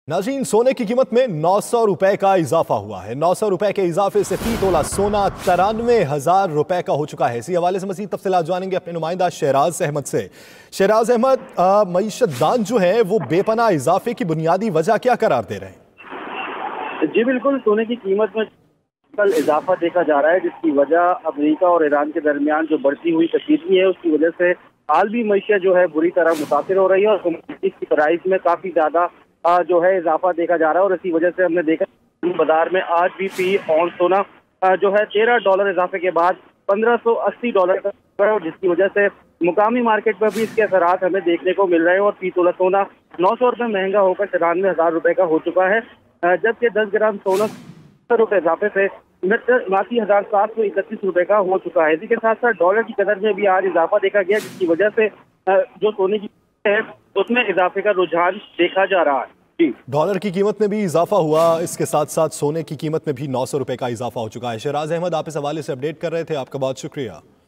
नाज़रीन, सोने की कीमत में 900 रुपए का इजाफा हुआ है। 900 रुपए के इजाफे से फी तोला सोना 93,000 रुपए का हो चुका है। इसी हवाले से मज़ीद तफसीलात जानेंगे अपने नुमाइंदा शहराज अहमद से। शहराज अहमद, मईशत दान जो है वो बेपनाह इजाफे की बुनियादी वजह क्या करार दे रहे हैं? जी बिल्कुल, सोने की कीमत में कल इजाफा देखा जा रहा है, जिसकी वजह अमेरिका और ईरान के दरमियान जो बढ़ती हुई कशीदगी है उसकी वजह से आलमी मईशत जो है बुरी तरह मुतासिर हो रही है और की प्राइस में काफी ज्यादा जो है इजाफा देखा जा रहा है। और इसी वजह से हमने देखा बाजार में आज भी फी औंस सोना जो है $13 इजाफे के बाद $1580 का है, और जिसकी वजह से मुकामी मार्केट पर भी इसके असरात हमें देखने को मिल रहे हैं। और फी तोला सोना 900 रुपये महंगा होकर 93,000 रुपये का हो चुका है, जबकि 10 ग्राम सोना रुपए इजाफे से 79,731 रुपए का हो चुका है। इसी के साथ साथ डॉलर की कदर में भी आज इजाफा देखा गया, जिसकी वजह से जो सोने की है उसमें इजाफे का रुझान देखा जा रहा है। जी, डॉलर की कीमत में भी इजाफा हुआ, इसके साथ साथ सोने की कीमत में भी 900 रुपए का इजाफा हो चुका है। शहराज अहमद, आप इस हवाले से अपडेट कर रहे थे, आपका बहुत शुक्रिया।